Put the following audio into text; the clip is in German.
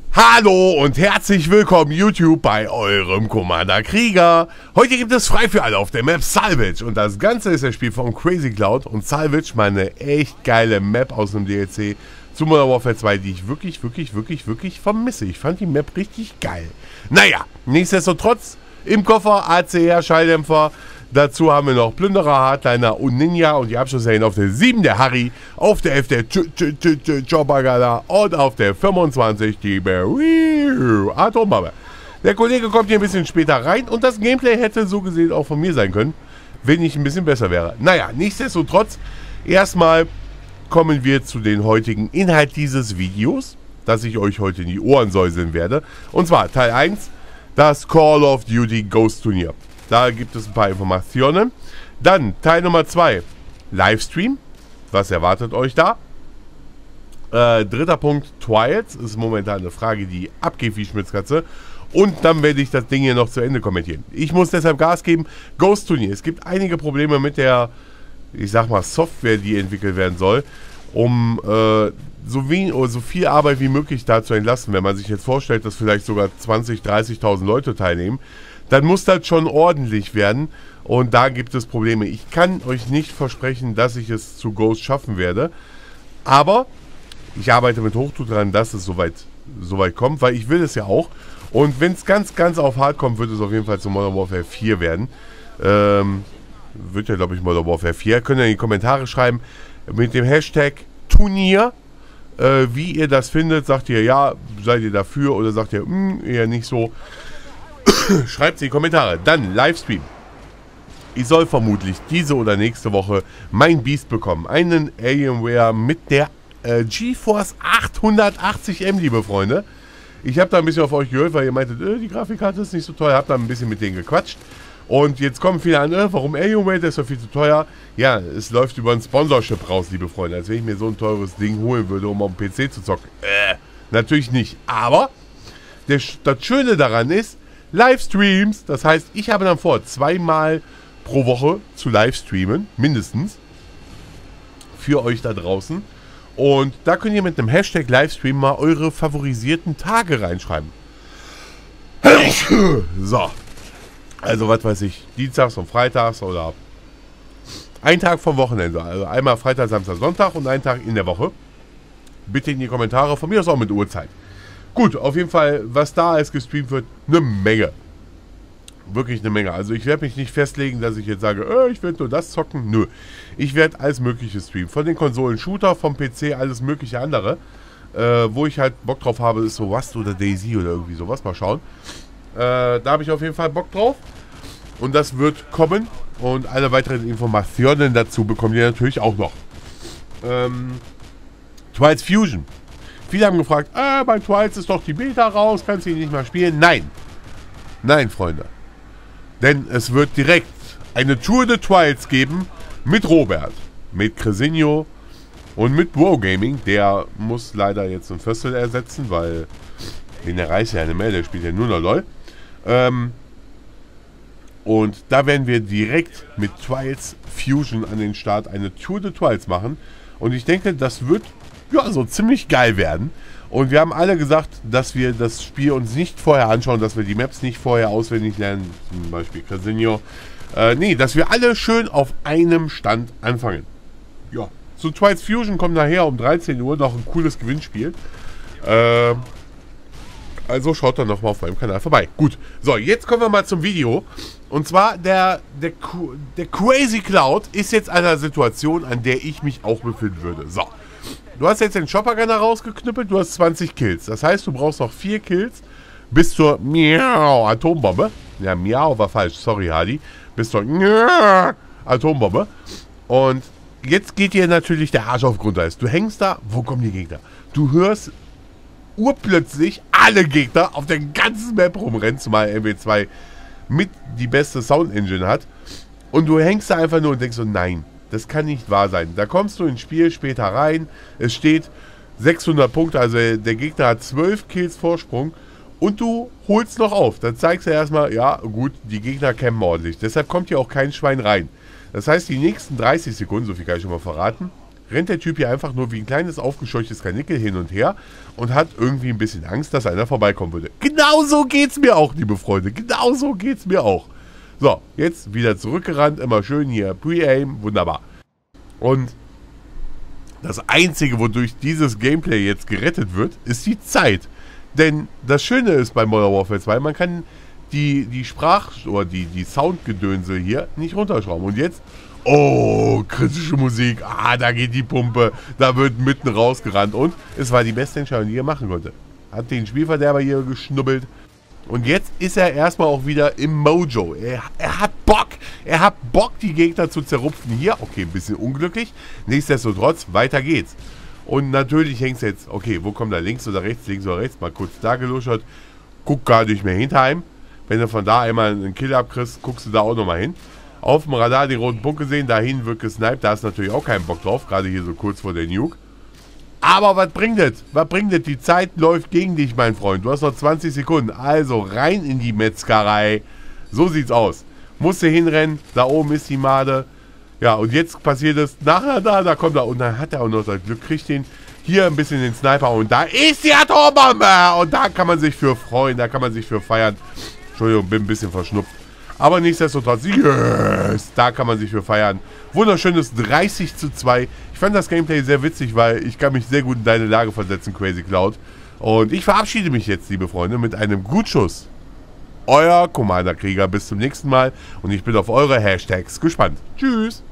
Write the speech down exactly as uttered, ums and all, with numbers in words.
Hallo und herzlich willkommen YouTube bei eurem Commander Krieger. Heute gibt es frei für alle auf der Map Salvage und das Ganze ist das Spiel von Crazy Cloud und Salvage, meine echt geile Map aus dem D L C zu Modern Warfare zwei, die ich wirklich, wirklich, wirklich, wirklich vermisse. Ich fand die Map richtig geil. Naja, nichtsdestotrotz im Koffer A C R-Schalldämpfer. Dazu haben wir noch Plünderer, Hardliner und Ninja und die Abschlussserien auf der sieben der Harry, auf der elf der Choppergala und auf der fünfundzwanzig die Atombombe. Der Kollege kommt hier ein bisschen später rein und das Gameplay hätte so gesehen auch von mir sein können, wenn ich ein bisschen besser wäre. Naja, nichtsdestotrotz, erstmal kommen wir zu den heutigen Inhalt dieses Videos, das ich euch heute in die Ohren säuseln werde. Und zwar Teil eins, das Call of Duty Ghost Turnier. Da gibt es ein paar Informationen. Dann Teil Nummer zwei, Livestream. Was erwartet euch da? Äh, dritter Punkt, Trials. Ist momentan eine Frage, die abgeht wie Schmitzkatze. Und dann werde ich das Ding hier noch zu Ende kommentieren. Ich muss deshalb Gas geben. Ghost Turnier. Es gibt einige Probleme mit der, ich sag mal, Software, die entwickelt werden soll, um äh, so, wenig, oder so viel Arbeit wie möglich da zu entlasten. Wenn man sich jetzt vorstellt, dass vielleicht sogar zwanzigtausend, dreißigtausend Leute teilnehmen, dann muss das schon ordentlich werden und da gibt es Probleme. Ich kann euch nicht versprechen, dass ich es zu Ghost schaffen werde, aber ich arbeite mit Hochdruck daran, dass es soweit, soweit kommt, weil ich will es ja auch. Und wenn es ganz, ganz auf hart kommt, wird es auf jeden Fall zu Modern Warfare vier werden. Ähm, wird ja, glaube ich, Modern Warfare vier. Könnt ihr in die Kommentare schreiben mit dem Hashtag Turnier, äh, wie ihr das findet. Sagt ihr ja, seid ihr dafür oder sagt ihr mh, eher nicht so. Schreibt es in die Kommentare. Dann Livestream. Ich soll vermutlich diese oder nächste Woche mein Beast bekommen. Einen Alienware mit der äh, GeForce achthundertachtzig M, liebe Freunde. Ich habe da ein bisschen auf euch gehört, weil ihr meintet, äh, die Grafikkarte ist nicht so teuer. Habt da ein bisschen mit denen gequatscht. Und jetzt kommen viele an, äh, warum Alienware, der ist doch viel zu teuer. Ja, es läuft über ein Sponsorship raus, liebe Freunde. Als wenn ich mir so ein teures Ding holen würde, um auf dem P C zu zocken. Äh, natürlich nicht. Aber der, das Schöne daran ist, Livestreams, das heißt, ich habe dann vor, zweimal pro Woche zu livestreamen, mindestens, für euch da draußen. Und da könnt ihr mit einem Hashtag Livestream mal eure favorisierten Tage reinschreiben. So, also was weiß ich, Dienstags und Freitags oder ein Tag vom Wochenende, also einmal Freitag, Samstag, Sonntag und einen Tag in der Woche. Bitte in die Kommentare, von mir aus auch mit Uhrzeit. Gut, auf jeden Fall, was da als gestreamt wird, eine Menge. Wirklich eine Menge. Also ich werde mich nicht festlegen, dass ich jetzt sage, äh, ich werde nur das zocken. Nö. Ich werde alles mögliche streamen. Von den Konsolen Shooter, vom P C, alles mögliche andere. Äh, wo ich halt Bock drauf habe, ist so Rust oder DayZ oder irgendwie sowas. Mal schauen. Äh, da habe ich auf jeden Fall Bock drauf. Und das wird kommen. Und alle weiteren Informationen dazu bekommt ihr natürlich auch noch. Ähm, Trials Fusion. Viele haben gefragt, ah, bei Trials ist doch die Beta raus, kannst du ihn nicht mal spielen? Nein. Nein, Freunde. Denn es wird direkt eine Tour de Trials geben mit Robert, mit Cresinho und mit Bro Gaming. Der muss leider jetzt einen Fössel ersetzen, weil den erreicht ja eine Mail, der spielt ja nur noch LOL. Ähm, und da werden wir direkt mit Trials Fusion an den Start eine Tour de Trials machen. Und ich denke, das wird ja, so ziemlich geil werden. Und wir haben alle gesagt, dass wir das Spiel uns nicht vorher anschauen, dass wir die Maps nicht vorher auswendig lernen, zum Beispiel Cresinho. Äh, nee, dass wir alle schön auf einem Stand anfangen. Ja, zu Trials Fusion kommt nachher um dreizehn Uhr noch ein cooles Gewinnspiel. Äh, also schaut dann nochmal auf meinem Kanal vorbei. Gut, so, jetzt kommen wir mal zum Video. Und zwar, der, der, der Crazy Cloud ist jetzt an einer Situation, an der ich mich auch befinden würde. So. Du hast jetzt den Choppergunner rausgeknüppelt, du hast zwanzig Kills. Das heißt, du brauchst noch vier Kills bis zur Miau Atombombe. Ja, Miau war falsch, sorry Hardy. Bis zur Miau Atombombe. Und jetzt geht dir natürlich der Arsch auf Grundeis. Du hängst da, wo kommen die Gegner? Du hörst urplötzlich alle Gegner auf der ganzen Map rumrennen, zumal M W zwei mit die beste Sound Engine hat. Und du hängst da einfach nur und denkst so, nein. Das kann nicht wahr sein. Da kommst du ins Spiel später rein. Es steht sechshundert Punkte, also der Gegner hat zwölf Kills Vorsprung. Und du holst noch auf. Dann zeigst du erstmal, ja gut, die Gegner campen ordentlich. Deshalb kommt hier auch kein Schwein rein. Das heißt, die nächsten dreißig Sekunden, so viel kann ich schon mal verraten, rennt der Typ hier einfach nur wie ein kleines aufgescheuchtes Kanickel hin und her und hat irgendwie ein bisschen Angst, dass einer vorbeikommen würde. Genauso geht's mir auch, liebe Freunde. Genauso geht's mir auch. So, jetzt wieder zurückgerannt. Immer schön hier Pre-Aim. Wunderbar. Und das Einzige, wodurch dieses Gameplay jetzt gerettet wird, ist die Zeit. Denn das Schöne ist bei Modern Warfare zwei, man kann die, die Sprach- oder die, die Soundgedönse hier nicht runterschrauben. Und jetzt, oh, kritische Musik, ah, da geht die Pumpe, da wird mitten rausgerannt. Und es war die beste Entscheidung, die er machen konnte. Hat den Spielverderber hier geschnubbelt. Und jetzt ist er erstmal auch wieder im Mojo. Er, er hat Bock. Er hat Bock, die Gegner zu zerrupfen. Hier, okay, ein bisschen unglücklich. Nichtsdestotrotz, weiter geht's. Und natürlich hängt es jetzt, okay, wo kommt er? Links oder rechts, links oder rechts? Mal kurz da geluschert. Guck gar nicht mehr hinter ihm. Wenn du von da einmal einen Kill abkriegst, guckst du da auch nochmal hin. Auf dem Radar den roten Punkt gesehen, dahin wird gesniped. Da ist natürlich auch kein Bock drauf, gerade hier so kurz vor der Nuke. Aber was bringt das? Was bringt das? Die Zeit läuft gegen dich, mein Freund. Du hast noch zwanzig Sekunden. Also rein in die Metzgerei. So sieht's aus. Musst du hinrennen. Da oben ist die Made. Ja, und jetzt passiert es. Nachher da, da kommt er. Und dann hat er auch noch das Glück. Kriegt den hier ein bisschen den Sniper. Und da ist die Atombombe. Und da kann man sich für freuen. Da kann man sich für feiern. Entschuldigung, bin ein bisschen verschnupft. Aber nichtsdestotrotz, yes, da kann man sich für feiern. Wunderschönes dreißig zu zwei. Ich fand das Gameplay sehr witzig, weil ich kann mich sehr gut in deine Lage versetzen, Crazy Cloud. Und ich verabschiede mich jetzt, liebe Freunde, mit einem Gutschuss. Euer Commander Krieger, bis zum nächsten Mal. Und ich bin auf eure Hashtags gespannt. Tschüss.